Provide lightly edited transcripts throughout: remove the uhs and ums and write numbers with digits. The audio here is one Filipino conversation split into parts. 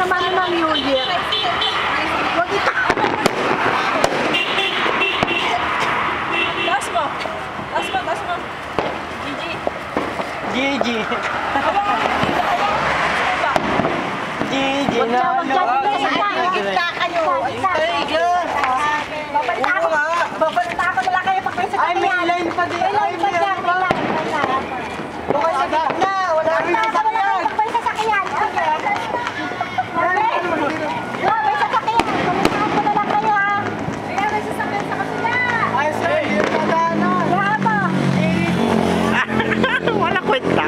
naman ng New Year. Huwag ito. Taas mo. Taas mo, taas mo. Gigi. Gigi. Gigi na ano. Babalita ko na lang kayo pag may sa Ay, may line pa din. May line pa dyan. Bukay sa gitna. Wala rin sa sakyan. May sasakyan. May sasakyan. Pumisahan ko na lang kayo ha. Ayan, may sasakyan sa kapila. Ay, sir, yun na daanan. Wala kwenta.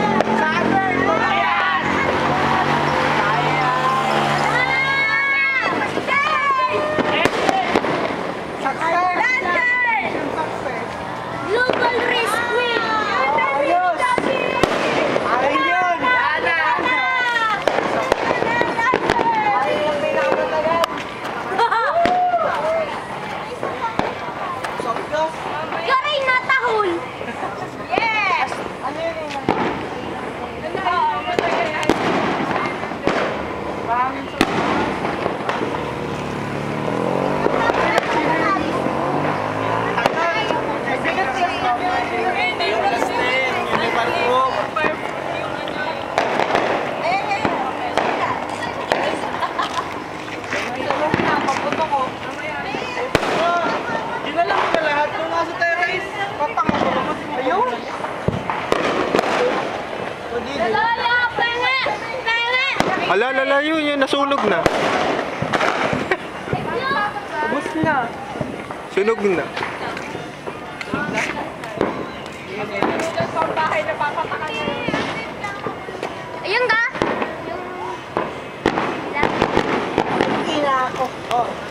Global Race Queen! Ayos! Ayun yun! Garay na tahol! Yes! Ala, yun, nasunog na. Ubus na. Sunog na. Ayun ka? Ina ako. Oh.